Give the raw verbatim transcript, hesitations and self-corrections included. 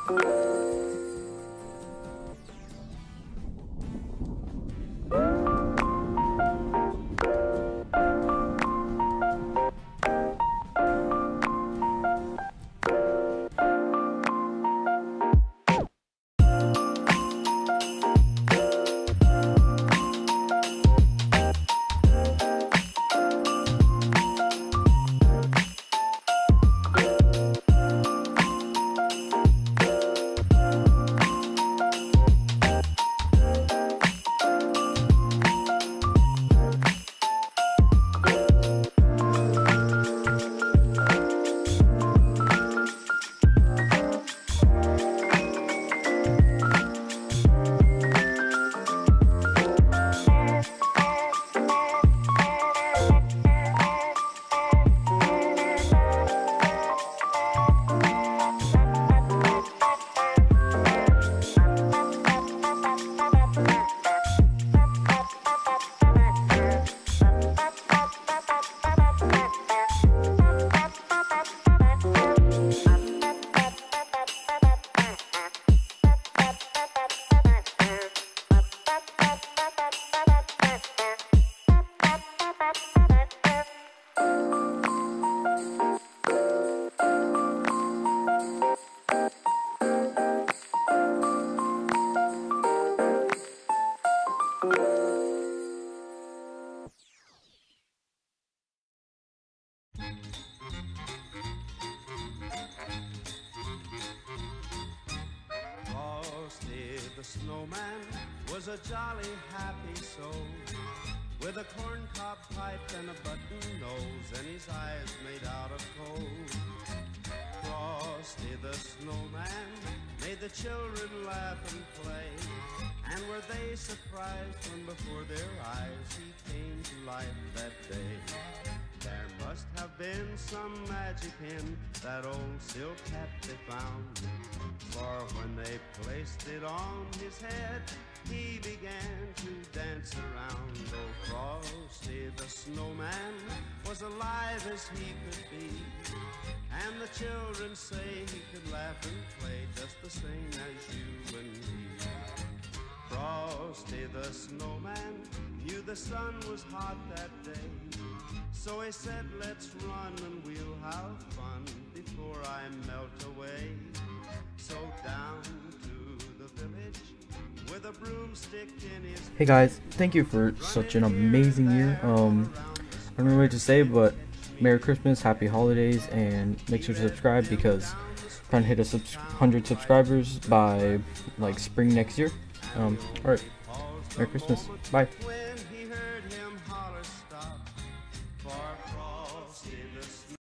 The snowman was a jolly happy soul, with a corncob pipe and a button nose, and his eyes made out of coal. Frosty the snowman made the children laugh and play, and were they surprised when before their eyes he came to life that day. There must have been some magic in that old silk hat they found, for when they placed it on his head, he began to dance around. Oh, Frosty the snowman was alive as he could be, and the children say he could laugh and play just the same as you and me. Frosty the snowman knew the sun was hot that day, so he said, let's run and we'll have fun before I melt away. So down to the village with a broomstick in his... Hey guys, thank you for such an amazing year. Um, I don't know what to say, but Merry Christmas, Happy Holidays, and make sure to subscribe because I'm trying to hit a sub one hundred subscribers by like spring next year. Um, alright, Merry Christmas, bye.